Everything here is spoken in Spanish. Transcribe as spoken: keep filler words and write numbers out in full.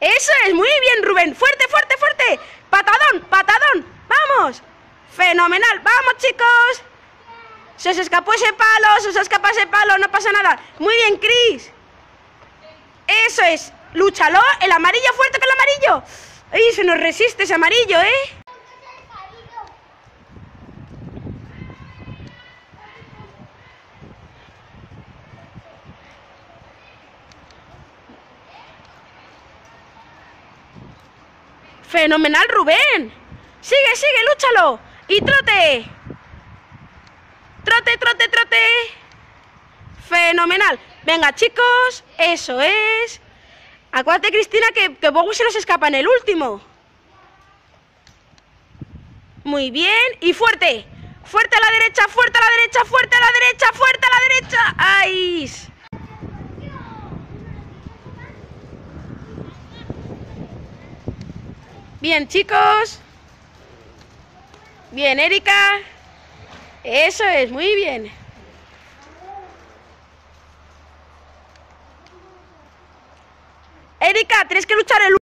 Eso es, muy bien, Rubén. Fuerte, fuerte, fuerte. Patadón, patadón. Vamos. Fenomenal. Vamos, chicos. Se os escapó ese palo, se os escapó ese palo, no pasa nada. Muy bien, Chris. Eso es. Lúchalo. El amarillo, fuerte con el amarillo. Ay, se nos resiste ese amarillo, ¿eh? Fenomenal, Rubén. Sigue, sigue, lúchalo. Y trote. Trote, trote, trote. Fenomenal. Venga, chicos. Eso es. Acuérdate, Cristina, que, que Bowie se nos escapa en el último. Muy bien. Y fuerte. Fuerte a la derecha, fuerte a la derecha, fuerte a la derecha, fuerte a la derecha. ¡Ay! Bien, chicos. Bien, Erika. Eso es, muy bien. Erika, tienes que luchar el